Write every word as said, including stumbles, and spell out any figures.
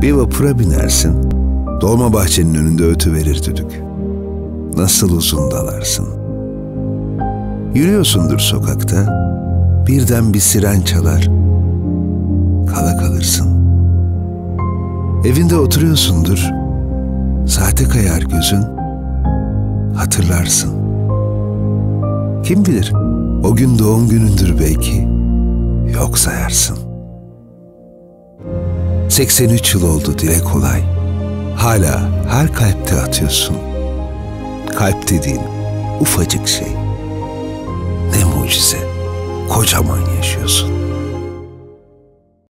Bir vapura binersin, Dolmabahçe'nin önünde ötüverir düdük. Nasıl uzun dalarsın. Yürüyorsundur sokakta, birden bir siren çalar, kala kalırsın. Evinde oturuyorsundur, saate kayar gözün, hatırlarsın. Kim bilir, o gün doğum günündür belki, yok sayarsın. seksen üç yıl oldu dile kolay, hala her kalpte atıyorsun. Kalp dediğin ufacık şey, ne mucize, kocaman yaşıyorsun.